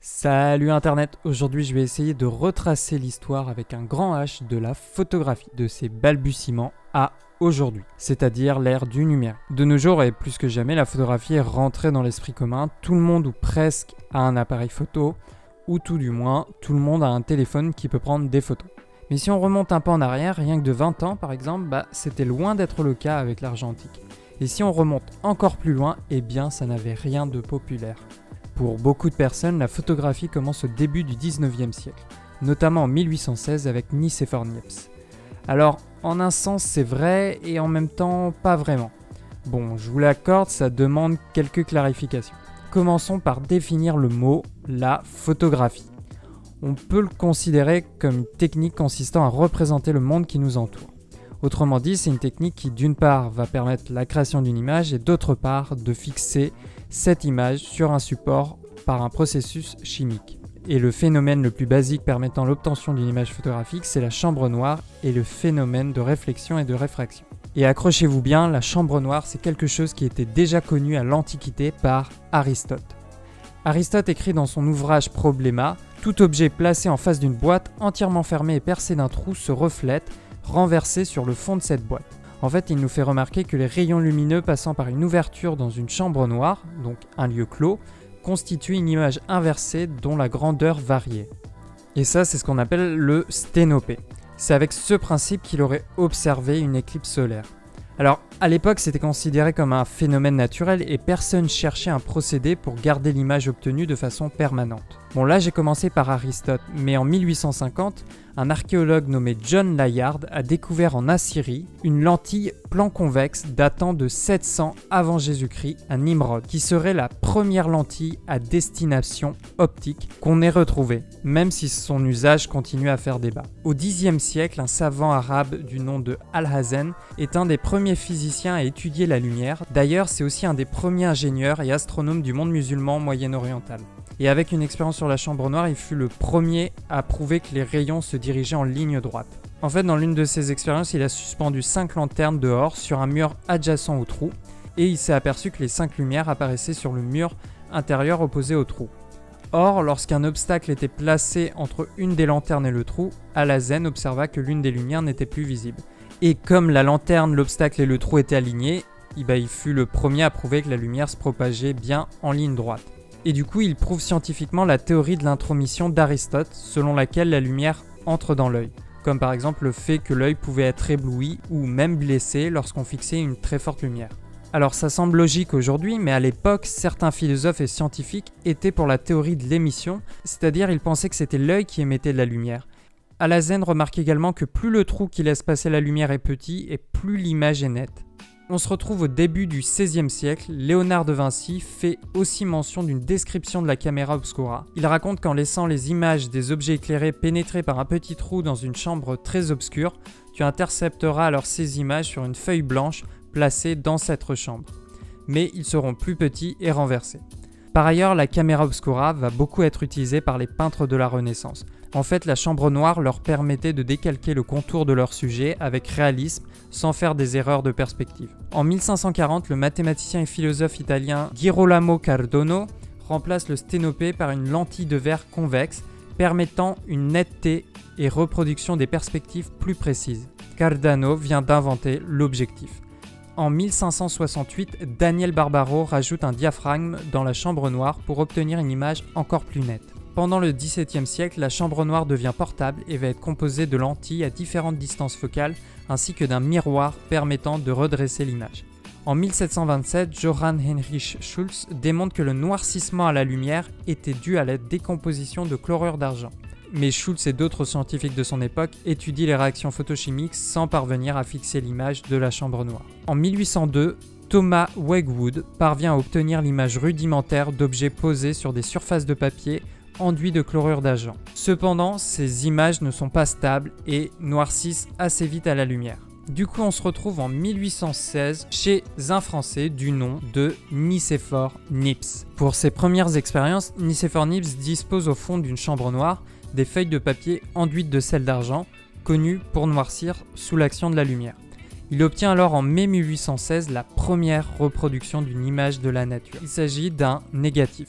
Salut Internet, aujourd'hui je vais essayer de retracer l'histoire avec un grand H de la photographie, de ses balbutiements à aujourd'hui, c'est-à-dire l'ère du numérique. De nos jours et plus que jamais, la photographie est rentrée dans l'esprit commun, tout le monde ou presque a un appareil photo, ou tout du moins, tout le monde a un téléphone qui peut prendre des photos. Mais si on remonte un peu en arrière, rien que de 20 ans par exemple, c'était loin d'être le cas avec l'argentique. Et si on remonte encore plus loin, eh bien ça n'avait rien de populaire. Pour beaucoup de personnes, la photographie commence au début du 19e siècle, notamment en 1816 avec Nicéphore Niepce. Alors, en un sens c'est vrai et en même temps pas vraiment. Bon, je vous l'accorde, ça demande quelques clarifications. Commençons par définir le mot « la photographie ». On peut le considérer comme une technique consistant à représenter le monde qui nous entoure. Autrement dit, c'est une technique qui d'une part va permettre la création d'une image et d'autre part de fixer cette image sur un support par un processus chimique. Et le phénomène le plus basique permettant l'obtention d'une image photographique, c'est la chambre noire et le phénomène de réflexion et de réfraction. Et accrochez-vous bien, la chambre noire, c'est quelque chose qui était déjà connu à l'Antiquité par Aristote. Aristote écrit dans son ouvrage Probléma, « Tout objet placé en face d'une boîte entièrement fermée et percée d'un trou se reflète, renversé sur le fond de cette boîte. » En fait, il nous fait remarquer que les rayons lumineux passant par une ouverture dans une chambre noire, donc un lieu clos, constituent une image inversée dont la grandeur variait. Et ça, c'est ce qu'on appelle le sténopé. C'est avec ce principe qu'il aurait observé une éclipse solaire. Alors, à l'époque, c'était considéré comme un phénomène naturel et personne cherchait un procédé pour garder l'image obtenue de façon permanente. Bon, là, j'ai commencé par Aristote, mais en 1850, un archéologue nommé John Layard a découvert en Assyrie une lentille plan convexe datant de 700 avant Jésus-Christ à Nimrod, qui serait la première lentille à destination optique qu'on ait retrouvée, même si son usage continue à faire débat. Au Xe siècle, un savant arabe du nom de Alhazen est un des premiers physiciens à étudier la lumière. D'ailleurs, c'est aussi un des premiers ingénieurs et astronomes du monde musulman moyen-oriental. Et avec une expérience sur la chambre noire, il fut le premier à prouver que les rayons se dirigeaient en ligne droite. En fait, dans l'une de ses expériences, il a suspendu 5 lanternes dehors sur un mur adjacent au trou, et il s'est aperçu que les 5 lumières apparaissaient sur le mur intérieur opposé au trou. Or, lorsqu'un obstacle était placé entre une des lanternes et le trou, Alhazen observa que l'une des lumières n'était plus visible. Et comme la lanterne, l'obstacle et le trou étaient alignés, il fut le premier à prouver que la lumière se propageait bien en ligne droite. Et du coup, il prouve scientifiquement la théorie de l'intromission d'Aristote, selon laquelle la lumière entre dans l'œil, comme par exemple le fait que l'œil pouvait être ébloui ou même blessé lorsqu'on fixait une très forte lumière. Alors ça semble logique aujourd'hui, mais à l'époque, certains philosophes et scientifiques étaient pour la théorie de l'émission, c'est-à-dire ils pensaient que c'était l'œil qui émettait de la lumière. Alhazen remarque également que plus le trou qui laisse passer la lumière est petit et plus l'image est nette. On se retrouve au début du XVIe siècle, Léonard de Vinci fait aussi mention d'une description de la camera obscura. Il raconte qu'en laissant les images des objets éclairés pénétrer par un petit trou dans une chambre très obscure, tu intercepteras alors ces images sur une feuille blanche placée dans cette chambre. Mais ils seront plus petits et renversés. Par ailleurs, la camera obscura va beaucoup être utilisée par les peintres de la Renaissance. En fait, la chambre noire leur permettait de décalquer le contour de leur sujet avec réalisme sans faire des erreurs de perspective. En 1540, le mathématicien et philosophe italien Girolamo Cardano remplace le sténopé par une lentille de verre convexe permettant une netteté et reproduction des perspectives plus précises. Cardano vient d'inventer l'objectif. En 1568, Daniel Barbaro rajoute un diaphragme dans la chambre noire pour obtenir une image encore plus nette. Pendant le XVIIe siècle, la chambre noire devient portable et va être composée de lentilles à différentes distances focales ainsi que d'un miroir permettant de redresser l'image. En 1727, Johann Heinrich Schultz démontre que le noircissement à la lumière était dû à la décomposition de chlorure d'argent. Mais Schultz et d'autres scientifiques de son époque étudient les réactions photochimiques sans parvenir à fixer l'image de la chambre noire. En 1802, Thomas Wedgwood parvient à obtenir l'image rudimentaire d'objets posés sur des surfaces de papier enduits de chlorure d'argent. Cependant, ces images ne sont pas stables et noircissent assez vite à la lumière. Du coup, on se retrouve en 1816 chez un Français du nom de Nicéphore Niepce. Pour ses premières expériences, Nicéphore Niepce dispose au fond d'une chambre noire des feuilles de papier enduites de sel d'argent, connues pour noircir sous l'action de la lumière. Il obtient alors en mai 1816 la première reproduction d'une image de la nature. Il s'agit d'un négatif.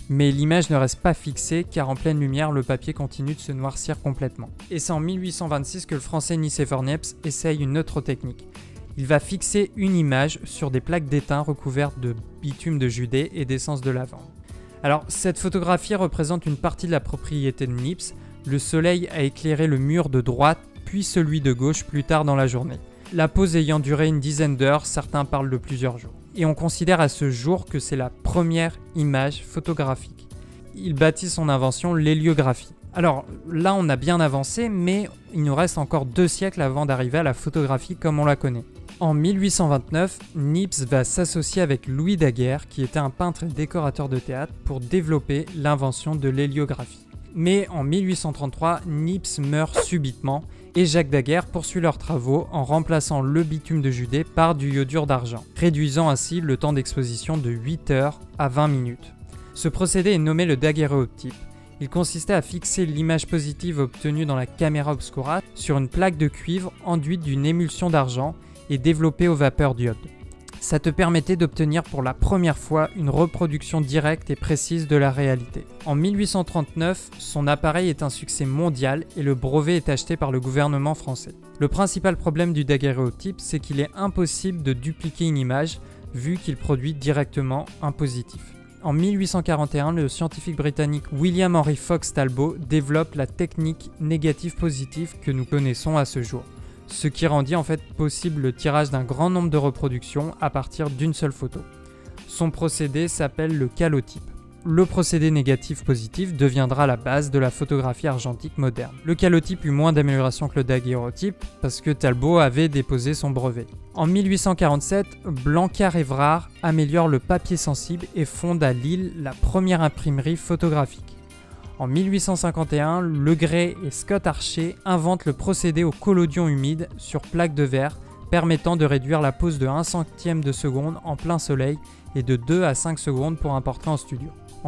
Mais l'image ne reste pas fixée car en pleine lumière, le papier continue de se noircir complètement. Et c'est en 1826 que le français Nicéphore Niepce essaye une autre technique. Il va fixer une image sur des plaques d'étain recouvertes de bitume de Judée et d'essence de lavande. Alors, cette photographie représente une partie de la propriété de Niepce. Le soleil a éclairé le mur de droite, puis celui de gauche plus tard dans la journée. La pose ayant duré une dizaine d'heures, certains parlent de plusieurs jours. Et on considère à ce jour que c'est la première image photographique. Il bâtit son invention l'héliographie. Alors là, on a bien avancé, mais il nous reste encore 2 siècles avant d'arriver à la photographie comme on la connaît. En 1829, Niepce va s'associer avec Louis Daguerre, qui était un peintre et décorateur de théâtre, pour développer l'invention de l'héliographie. Mais en 1833, Niepce meurt subitement et Jacques Daguerre poursuit leurs travaux en remplaçant le bitume de Judée par du iodure d'argent, réduisant ainsi le temps d'exposition de 8 heures à 20 minutes. Ce procédé est nommé le daguerréotype. Il consistait à fixer l'image positive obtenue dans la caméra obscura sur une plaque de cuivre enduite d'une émulsion d'argent et développée aux vapeurs d'iode. Ça te permettait d'obtenir pour la première fois une reproduction directe et précise de la réalité. En 1839, son appareil est un succès mondial et le brevet est acheté par le gouvernement français. Le principal problème du daguerréotype, c'est qu'il est impossible de dupliquer une image vu qu'il produit directement un positif. En 1841, le scientifique britannique William Henry Fox Talbot développe la technique négative-positive que nous connaissons à ce jour. Ce qui rendit en fait possible le tirage d'un grand nombre de reproductions à partir d'une seule photo. Son procédé s'appelle le calotype. Le procédé négatif-positif deviendra la base de la photographie argentique moderne. Le calotype eut moins d'amélioration que le daguerréotype parce que Talbot avait déposé son brevet. En 1847, Blanquart-Évrard améliore le papier sensible et fonde à Lille la première imprimerie photographique. En 1851, Legray et Scott Archer inventent le procédé au collodion humide sur plaque de verre, permettant de réduire la pose de 1 centième de seconde en plein soleil et de 2 à 5 secondes pour un portrait en studio. En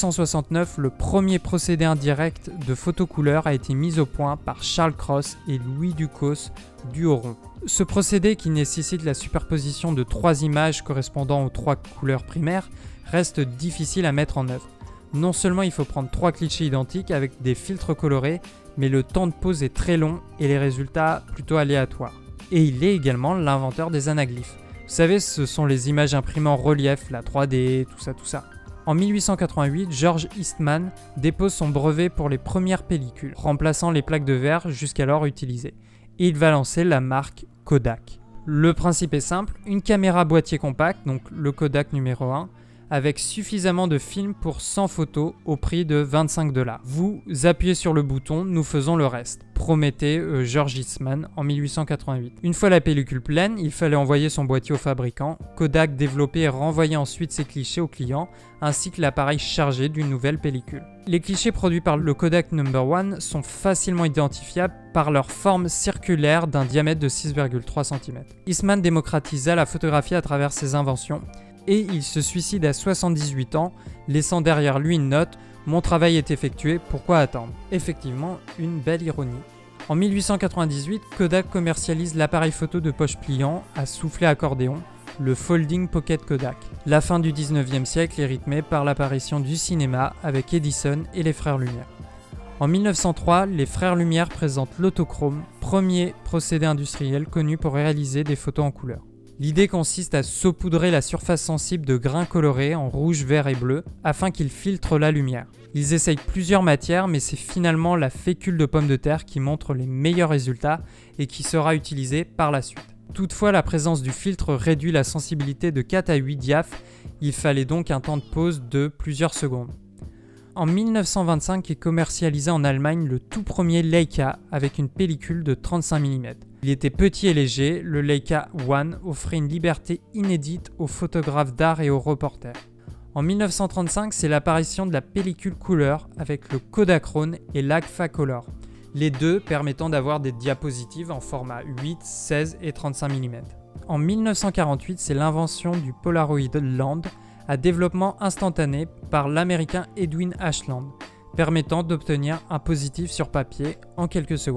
1869, le premier procédé indirect de photocouleur a été mis au point par Charles Cros et Louis Ducos du Haut-Rond. Ce procédé, qui nécessite la superposition de 3 images correspondant aux 3 couleurs primaires, reste difficile à mettre en œuvre. Non seulement il faut prendre 3 clichés identiques avec des filtres colorés, mais le temps de pose est très long et les résultats plutôt aléatoires. Et il est également l'inventeur des anaglyphes. Vous savez, ce sont les images imprimées en relief, la 3D, tout ça. En 1888, George Eastman dépose son brevet pour les premières pellicules, remplaçant les plaques de verre jusqu'alors utilisées. Et il va lancer la marque Kodak. Le principe est simple, une caméra boîtier compact, donc le Kodak numéro 1, avec suffisamment de film pour 100 photos au prix de 25 $. Vous appuyez sur le bouton, nous faisons le reste, promettait George Eastman en 1888. Une fois la pellicule pleine, il fallait envoyer son boîtier au fabricant. Kodak développait et renvoyait ensuite ses clichés au client, ainsi que l'appareil chargé d'une nouvelle pellicule. Les clichés produits par le Kodak No. 1 sont facilement identifiables par leur forme circulaire d'un diamètre de 6,3 cm. Eastman démocratisa la photographie à travers ses inventions, et il se suicide à 78 ans, laissant derrière lui une note « Mon travail est effectué, pourquoi attendre ?» Effectivement, une belle ironie. En 1898, Kodak commercialise l'appareil photo de poche pliant à soufflet accordéon, le Folding Pocket Kodak. La fin du 19e siècle est rythmée par l'apparition du cinéma avec Edison et les frères Lumière. En 1903, les frères Lumière présentent l'autochrome, premier procédé industriel connu pour réaliser des photos en couleur. L'idée consiste à saupoudrer la surface sensible de grains colorés en rouge, vert et bleu afin qu'ils filtrent la lumière. Ils essayent plusieurs matières, mais c'est finalement la fécule de pomme de terre qui montre les meilleurs résultats et qui sera utilisée par la suite. Toutefois, la présence du filtre réduit la sensibilité de 4 à 8 diaphes, il fallait donc un temps de pause de plusieurs secondes. En 1925 est commercialisé en Allemagne le tout premier Leica avec une pellicule de 35 mm. Il était petit et léger, le Leica One offrait une liberté inédite aux photographes d'art et aux reporters. En 1935, c'est l'apparition de la pellicule couleur avec le Kodachrome et l'Agfa Color, les deux permettant d'avoir des diapositives en format 8, 16 et 35 mm. En 1948, c'est l'invention du Polaroid Land à développement instantané par l'américain Edwin Ashland, permettant d'obtenir un positif sur papier en quelques secondes.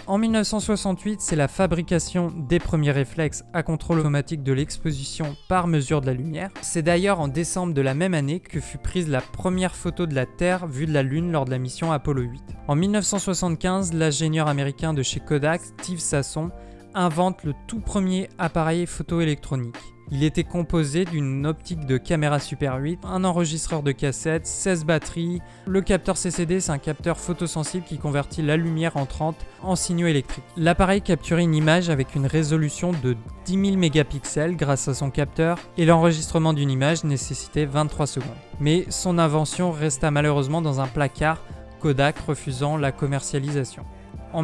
En 1968, c'est la fabrication des premiers réflexes à contrôle automatique de l'exposition par mesure de la lumière. C'est d'ailleurs en décembre de la même année que fut prise la première photo de la Terre vue de la Lune lors de la mission Apollo 8. En 1975, l'ingénieur américain de chez Kodak, Steve Sasson, invente le tout premier appareil photoélectronique. Il était composé d'une optique de caméra Super 8, un enregistreur de cassette, 16 batteries. Le capteur CCD, c'est un capteur photosensible qui convertit la lumière entrante en signaux électriques. L'appareil capturait une image avec une résolution de 10 000 mégapixels grâce à son capteur et l'enregistrement d'une image nécessitait 23 secondes. Mais son invention resta malheureusement dans un placard, Kodak refusant la commercialisation. En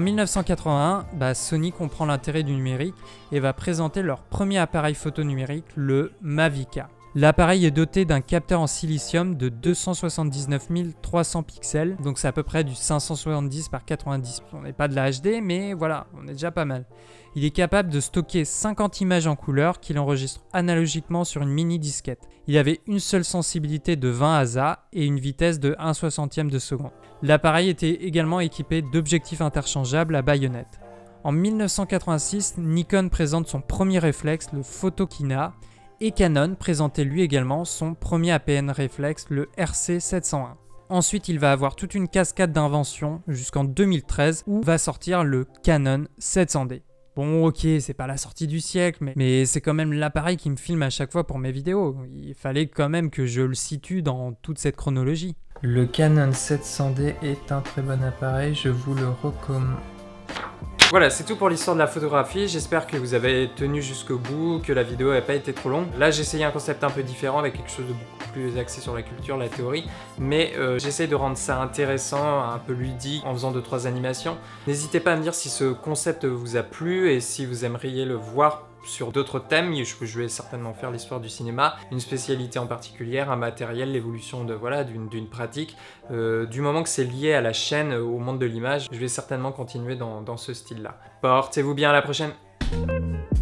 1981, Sony comprend l'intérêt du numérique et va présenter leur premier appareil photo numérique, le Mavica. L'appareil est doté d'un capteur en silicium de 279 300 pixels, donc c'est à peu près du 570 par 90. On n'est pas de la HD, mais voilà, on est déjà pas mal. Il est capable de stocker 50 images en couleur qu'il enregistre analogiquement sur une mini disquette. Il avait une seule sensibilité de 20 ASA et une vitesse de 1/60 de seconde. L'appareil était également équipé d'objectifs interchangeables à baïonnette. En 1986, Nikon présente son premier réflexe, le Photokina, et Canon présentait lui également son premier APN réflexe, le RC701. Ensuite, il va avoir toute une cascade d'inventions jusqu'en 2013 où va sortir le Canon 700D. Bon, ok, c'est pas la sortie du siècle, mais c'est quand même l'appareil qui me filme à chaque fois pour mes vidéos. Il fallait quand même que je le situe dans toute cette chronologie. Le Canon 700D est un très bon appareil, je vous le recommande. Voilà, c'est tout pour l'histoire de la photographie. J'espère que vous avez tenu jusqu'au bout, que la vidéo n'a pas été trop longue. Là, j'ai essayé un concept un peu différent avec quelque chose de beaucoup plus axé sur la culture, la théorie. Mais j'essaie de rendre ça intéressant, un peu ludique, en faisant 2-3 animations. N'hésitez pas à me dire si ce concept vous a plu et si vous aimeriez le voir sur d'autres thèmes. Je vais certainement faire l'histoire du cinéma, une spécialité en particulier, un matériel, l'évolution de d'une pratique. Du moment que c'est lié à la chaîne, au monde de l'image, je vais certainement continuer dans ce style-là. Portez-vous bien, à la prochaine!